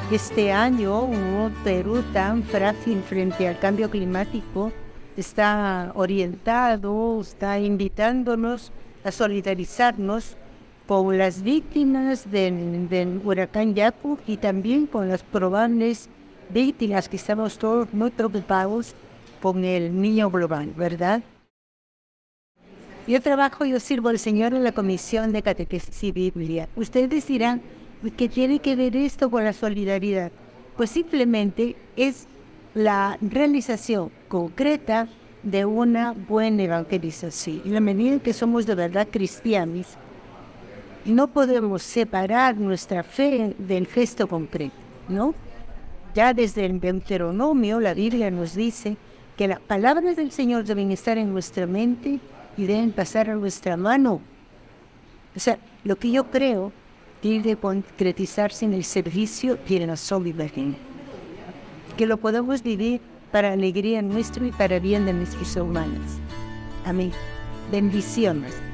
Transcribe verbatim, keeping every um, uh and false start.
este año un Perú tan frágil frente al cambio climático está orientado, está invitándonos a solidarizarnos con las víctimas del, del huracán Yaku y también con las probables víctimas que estamos todos muy preocupados con el niño global, ¿verdad? Yo trabajo, yo sirvo al Señor en la Comisión de Catequesis y Biblia. Ustedes dirán, ¿qué tiene que ver esto con la solidaridad? Pues simplemente es la realización concreta de una buena evangelización. En la medida en que somos de verdad cristianos, no podemos separar nuestra fe del gesto concreto, ¿no? Ya desde el Deuteronomio, la Biblia nos dice que las palabras del Señor deben estar en nuestra mente y deben pasar a nuestra mano. O sea, lo que yo creo tiene que concretizarse en el servicio y en la solidaridad. Que lo podamos vivir para alegría nuestra y para bien de nuestros hermanos. Amén. Bendiciones.